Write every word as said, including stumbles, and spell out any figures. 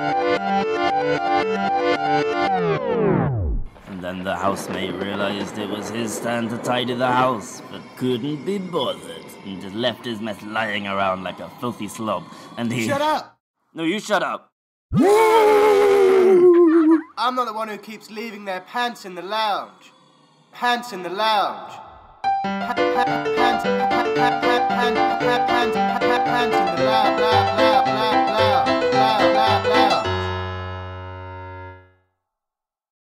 And then the housemate realized it was his turn to tidy the house, but couldn't be bothered, and just left his mess lying around like a filthy slob, and he... Shut up! No, you shut up! I'm not the one who keeps leaving their pants in the lounge. Pants in the lounge. Pants, pants, pants, pants, pants, pants, pants in the lounge.